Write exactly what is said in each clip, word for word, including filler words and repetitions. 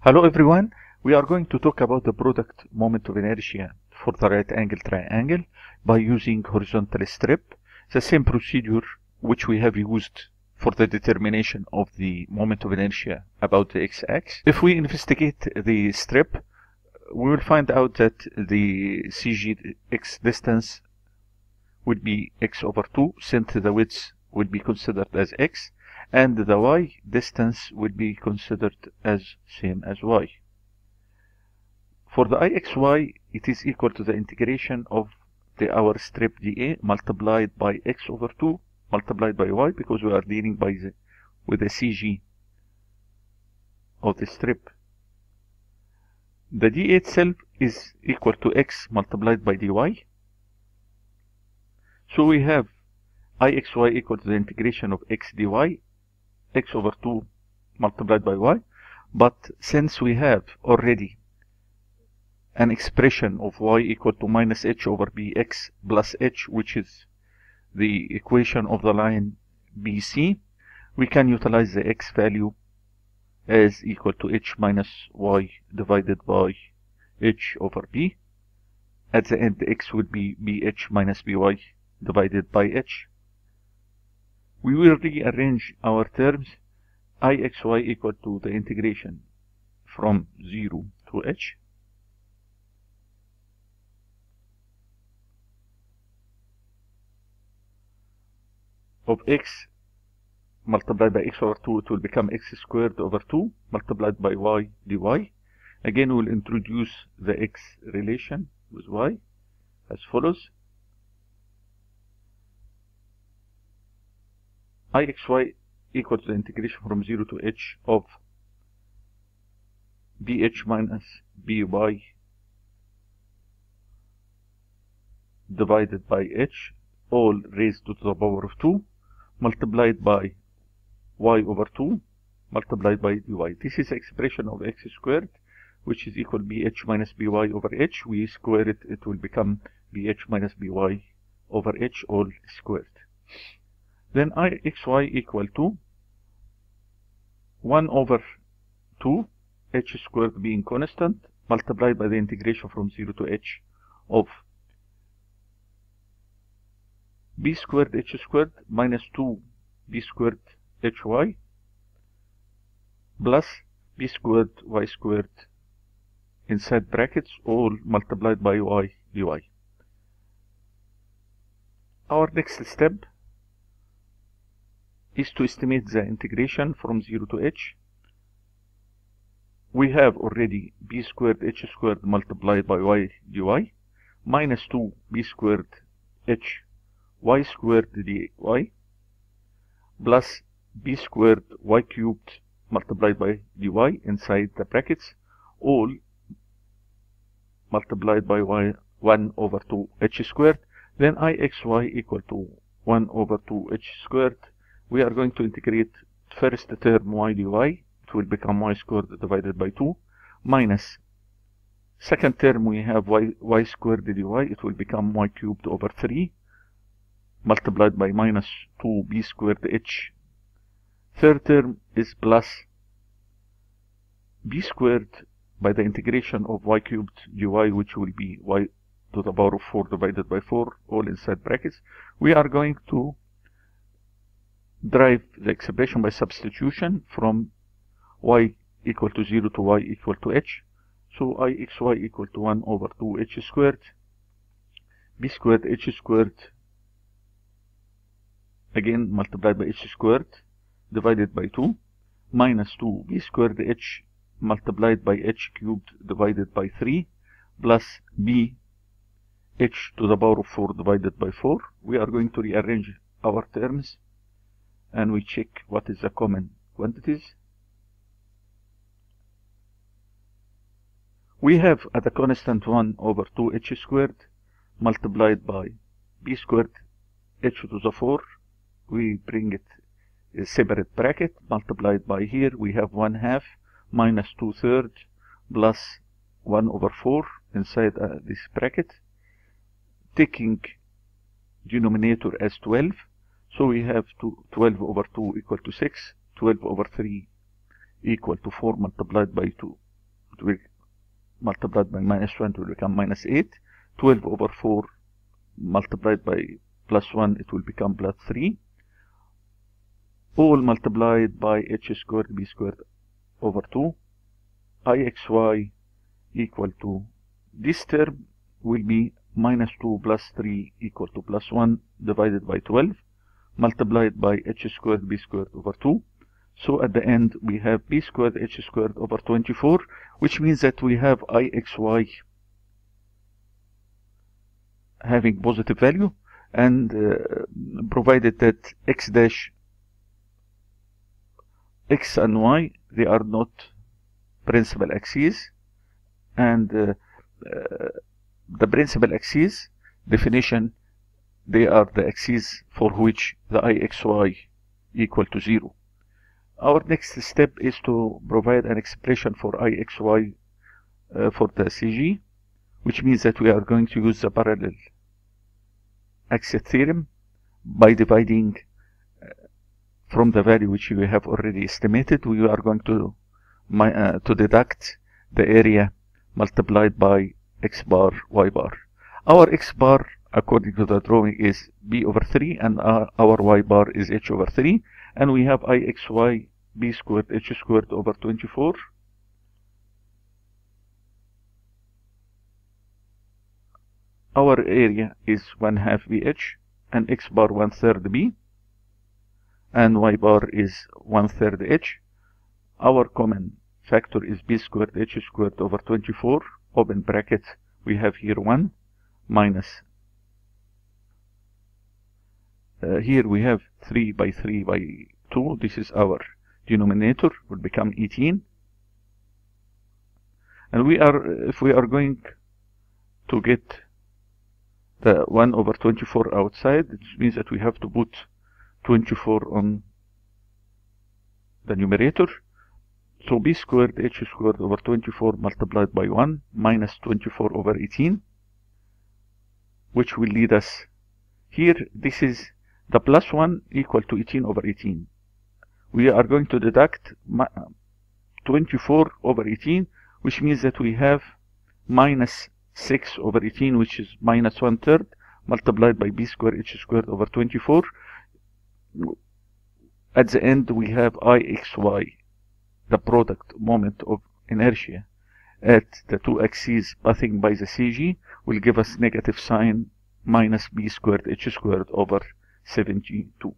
Hello everyone, we are going to talk about the product moment of inertia for the right angle triangle by using horizontal strip, the same procedure which we have used for the determination of the moment of inertia about the x-axis. If we investigate the strip, we will find out that the C G x distance would be x over two, since the width would be considered as x, and the y distance will be considered as same as y. For the I X Y, it is equal to the integration of the our strip dA multiplied by x over two multiplied by y, because we are dealing by the, with the C G of the strip. The dA itself is equal to x multiplied by dy. So we have I X Y equal to the integration of x dy, x over two multiplied by y. But since we have already an expression of y equal to minus h over bx plus h, which is the equation of the line B C, we can utilize the x value as equal to h minus y divided by h over b. At the end, x will be bh minus by divided by h. We will rearrange our terms. I X Y equal to the integration from zero to h of x multiplied by x over two. It will become x squared over two multiplied by y dy. Again, we will introduce the x relation with y as follows. I X Y equal to the integration from zero to h of bh minus by divided by h, all raised to the power of two, multiplied by y over two multiplied by dy. This is the expression of x squared, which is equal to bh minus by over h. We square it, it will become bh minus by over h all squared. Then I X Y equal to one over two, h squared being constant, multiplied by the integration from zero to h of b squared h squared minus two b squared hy plus b squared y squared inside brackets, all multiplied by y dy. Our next step is to estimate the integration from zero to h. We have already b squared h squared multiplied by y dy minus two b squared h y squared dy plus b squared y cubed multiplied by dy inside the brackets, all multiplied by y one over two h squared. Then I X Y equal to one over two h squared. We are going to integrate first term y dy. It will become y squared divided by two, minus second term we have y, y squared dy. It will become y cubed over three multiplied by minus two b squared h. Third term is plus b squared by the integration of y cubed dy, which will be y to the power of four divided by four, all inside brackets. We are going to derive the expression by substitution from y equal to zero to y equal to h. So I X Y equal to one over two h squared, b squared h squared, again multiplied by h squared divided by two, minus two b squared h multiplied by h cubed divided by three, plus b h to the power of four divided by four. We are going to rearrange our terms and we check what is the common quantities. We have at a constant one over two h squared multiplied by b squared h to the four. We bring it a separate bracket, multiplied by here we have one half minus two thirds plus one over four inside uh, this bracket, taking denominator as twelve. So we have to twelve over two equal to six, twelve over three equal to four multiplied by two it will multiplied by minus one, it will become minus eight. twelve over four multiplied by plus one, it will become plus three. All multiplied by h squared b squared over two. Ixy equal to, this term will be minus two plus three equal to plus one divided by twelve, multiplied by h squared b squared over two. So at the end we have b squared h squared over twenty-four, which means that we have Ixy having positive value, and uh, provided that x dash, x and y, they are not principal axes, and uh, uh, the principal axes definition, they are the axes for which the Ixy equal to zero. Our next step is to provide an expression for Ixy uh, for the C G, which means that we are going to use the parallel axis theorem by dividing uh, from the value which we have already estimated. We are going to my, uh, to deduct the area multiplied by x bar y bar. Our x bar according to the drawing is b over three, and our, our y bar is h over three, and we have Ixy b squared h squared over twenty-four. Our area is one half bh, and x bar one third b, and y bar is one third h. Our common factor is b squared h squared over twenty-four, open bracket, we have here one, minus, uh, here we have three by three by two, this is our denominator, will become eighteen. And we are, if we are going to get the one over twenty-four outside, it means that we have to put twenty-four on the numerator. So b squared h squared over twenty-four multiplied by one minus twenty-four over eighteen, which will lead us here. This is the plus one equal to eighteen over eighteen. We are going to deduct twenty-four over eighteen, which means that we have minus six over eighteen, which is minus one third, multiplied by b squared h squared over twenty-four. At the end we have Ixy, the product moment of inertia at the two axes passing by the C G, will give us negative sign minus b squared h squared over seventy-two.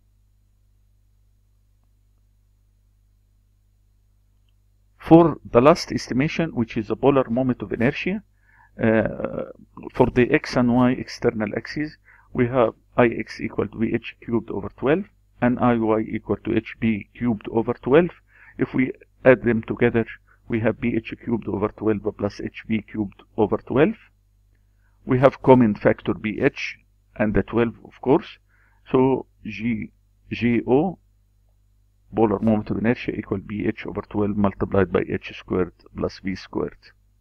For the last estimation, which is the polar moment of inertia, uh, for the x and y external axes, we have Ix equal to vh cubed over twelve, and Iy equal to hb cubed over twelve. If we add them together, we have bh cubed over twelve plus hb cubed over twelve. We have common factor bh and the twelve, of course. So g go, polar moment of inertia, equal bh over twelve multiplied by h squared plus v squared.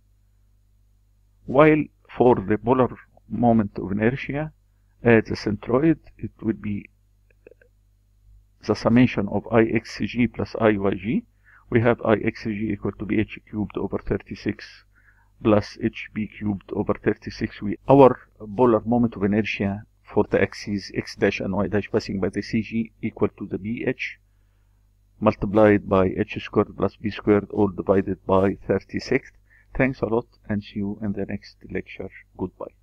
While for the polar moment of inertia at the centroid, it would be the summation of Ixg plus Iyg. We have Ixg equal to bh cubed over thirty-six plus hb cubed over thirty-six. We, our polar moment of inertia for the axes x dash and y dash passing by the C G equal to the bh multiplied by h squared plus b squared, all divided by thirty-six. Thanks a lot, and see you in the next lecture. Goodbye.